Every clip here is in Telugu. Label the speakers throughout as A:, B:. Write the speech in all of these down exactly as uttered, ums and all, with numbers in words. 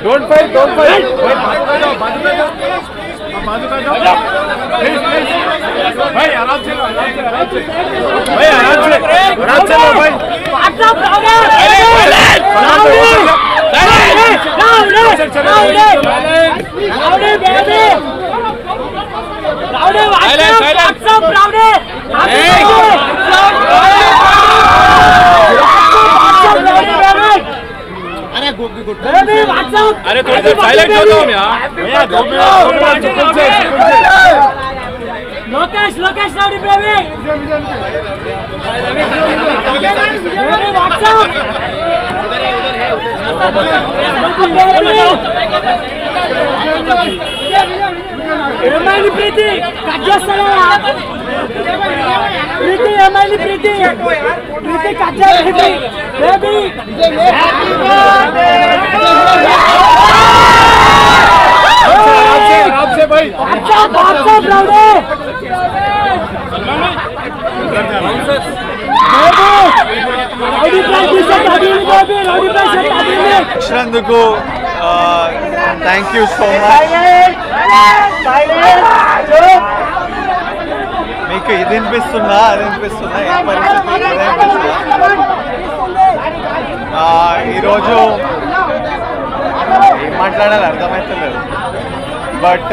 A: Don't fight, don't fight. भाई आराम से आराम से आराम से भाई आराम से आराम से लो भाई what's up brother brother baby brother what's up brother अरे गुड गुड बेबी व्हाट्सएप अरे थोड़ी देर साइलेंट हो जाओ यार भैया दो मिनट चुप से Lokesh Lokesh rowdy baby baby what's up एमआईली प्रीति कट చేస్తారా प्रीति एमआईली प्रीति प्रीति कट చేయండి बेबी हैप्पी बर्थडे आराम से भाई व्हाट्सएप व्हाट्सएप राउडी
B: వచ్చినందుకు థ్యాంక్ యూ సో మచ్. మీకు ఇది అనిపిస్తుందా అది అనిపిస్తుందా ఏ పరిస్థితి ఇది అనిపిస్తుందా? ఈరోజు ఏం మాట్లాడాలి అర్థమవుతలేదు. బట్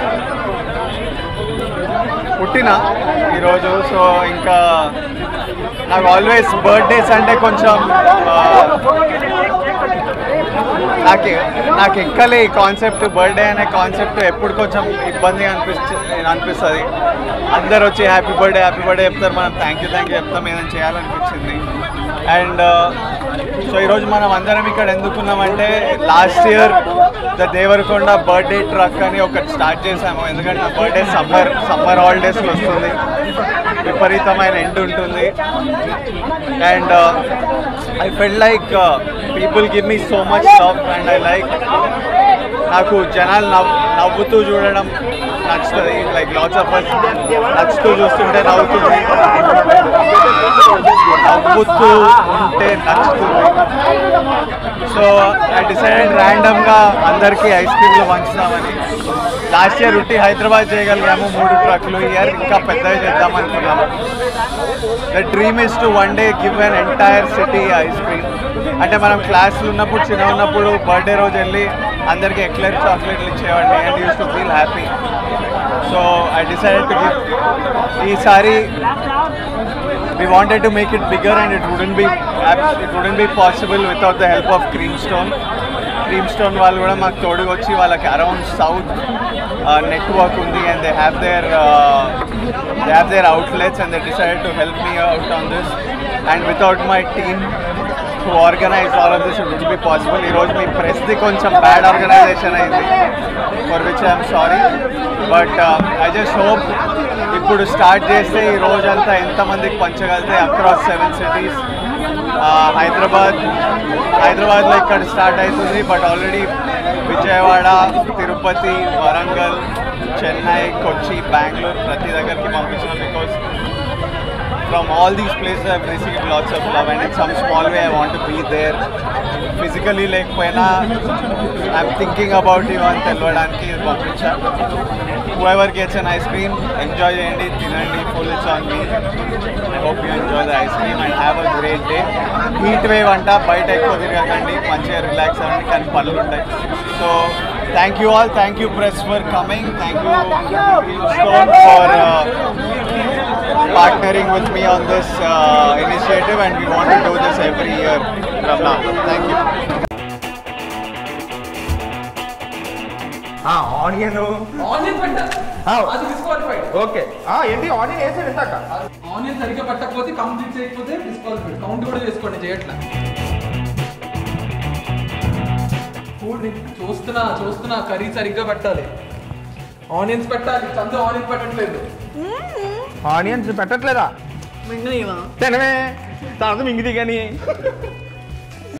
B: పుట్టిన ఈరోజు సో ఇంకా నాకు ఆల్వేస్ బర్త్డేస్ అంటే కొంచెం నాకు నాకు ఎక్కలే ఈ కాన్సెప్ట్ బర్త్డే అనే కాన్సెప్ట్ ఎప్పుడు కొంచెం ఇబ్బందిగా అనిపిస్తు అనిపిస్తుంది. అందరు వచ్చి హ్యాపీ బర్త్డే హ్యాపీ బర్త్డే చెప్తారు, మనం థ్యాంక్ యూ థ్యాంక్ యూ చెప్తాం, ఏదైనా చేయాలనిపించింది. అండ్ సో ఈరోజు మనం అందరం ఇక్కడ ఎందుకున్నామంటే last year the Deverakonda birthday truck అని ఒకటి స్టార్ట్ చేసాము. ఎందుకంటే నా బర్త్డే సమ్మర్ సమ్మర్ హాలిడేస్లో వస్తుంది, విపరీతమైన ఎండ్ ఉంటుంది. And I felt like people give me so much love and I like నాకు జనాలు నవ్వు నవ్వుతూ చూడడం నచ్చుతుంది. లైక్ లాట్స్ ఆఫ్ అస్ నచ్చుతూ చూస్తుంటే నవ్వుతుంది, నవ్వుతూ ఉంటే నచ్చుతుంది. సో ఐ డిసైడెడ్ ర్యాండమ్గా అందరికీ ఐస్ క్రీమ్లు పంచుతామని. లాస్ట్ ఇయర్ ఉట్టి హైదరాబాద్ చేయగలిగాము మూడు ట్రక్లు, ఇయర్ ఇంకా పెద్దగా చేద్దాం అనుకున్నాము. The dream is to one day give an entire city ice cream. అంటే మనం క్లాసులు ఉన్నప్పుడు చిన్న ఉన్నప్పుడు బర్త్డే రోజు వెళ్ళి అందరికీ ఎక్లెర్ చాక్లెట్లు ఇచ్చేవాడిని and use to feel happy. So I decided to give ఈసారి we wanted to make it bigger and it wouldn't be it wouldn't be possible without the help of Creamstone. Creamstone వాళ్ళు కూడా మాకు తోడుగా వచ్చి వాళ్ళకి అరౌండ్ సౌత్ నెట్వర్క్ ఉంది and they have their uh, they have their outlets and they decided to help me out on this, and without my team to organize all of this it wouldn't be possible. ఈ రోజు మీ ప్రెస్ ది కొంచెం బ్యాడ్ ఆర్గనైజేషన్ అయింది, for which I'm sorry. But I just hope ఇప్పుడు స్టార్ట్ చేస్తే ఈ రోజంతా ఎంతమందికి పంచగలితే అక్రాస్ సెవెన్ సిటీస్. హైదరాబాద్ హైదరాబాద్లో ఇక్కడ స్టార్ట్ అవుతుంది, బట్ ఆల్రెడీ విజయవాడ, తిరుపతి, వరంగల్, చెన్నై, కొచ్చి, బెంగళూరు ప్రతి దగ్గరికి పంపించాం. Because from all these places I have received lots of love and in some small way I want to be there physically. లేకపోయినా I'm thinking about you అని తెలవడానికి పంపించా. whoever gets an ice cream enjoy చేయండి, తినండి, full it's on me. I hope you enjoy the ice cream and have a great day. heat wave అంట, బయట ఎక్కువ తిరగకండి, మంచిగా రిలాక్స్ అవ్వండి, కానీ పనులు ఉంటాయి. So thank you all, thank you press for coming, thank you Creamstone for uh, partnering with me on this uh, initiative, and we want to do this every year from now. Thank you.
C: ah onion onion petta ah adi disqualified okay ah endi onion ese endaka onion sariga pattapothe complete cheyapothe disqualified count kuda cheskondi cheyatla food chustuna chustuna curry sariga pettali onions pettali chandu onion pettatledu onions పెట్టట్లేదా? మింగనివా? తినవే తాను మింగిది కానీ